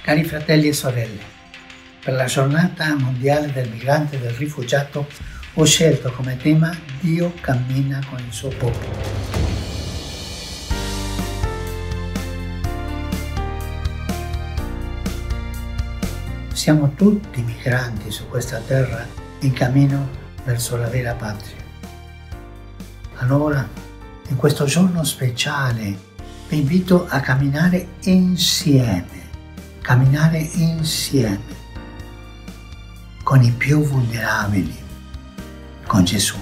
Cari fratelli e sorelle, per la giornata mondiale del migrante e del rifugiato ho scelto come tema Dio cammina con il suo popolo. Siamo tutti migranti su questa terra in cammino verso la vera patria. Allora, in questo giorno speciale, vi invito a camminare insieme con i più vulnerabili, con Gesù,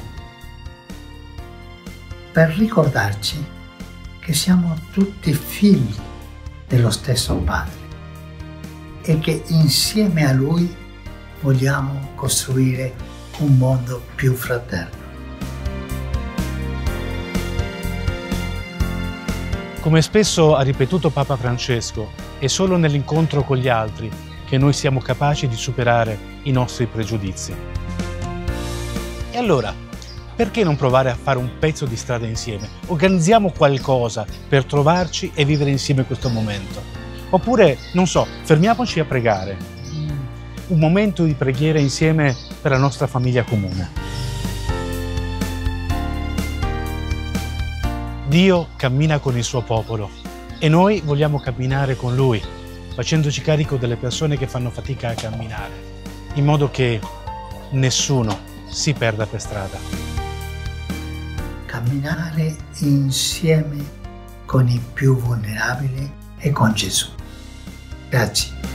per ricordarci che siamo tutti figli dello stesso Padre e che insieme a Lui vogliamo costruire un mondo più fraterno. Come spesso ha ripetuto Papa Francesco, è solo nell'incontro con gli altri che noi siamo capaci di superare i nostri pregiudizi. E allora, perché non provare a fare un pezzo di strada insieme? Organizziamo qualcosa per trovarci e vivere insieme questo momento. Oppure, non so, fermiamoci a pregare. Un momento di preghiera insieme per la nostra famiglia comune. Dio cammina con il suo popolo e noi vogliamo camminare con Lui, facendoci carico delle persone che fanno fatica a camminare, in modo che nessuno si perda per strada. Camminare insieme con i più vulnerabili e con Gesù. Grazie.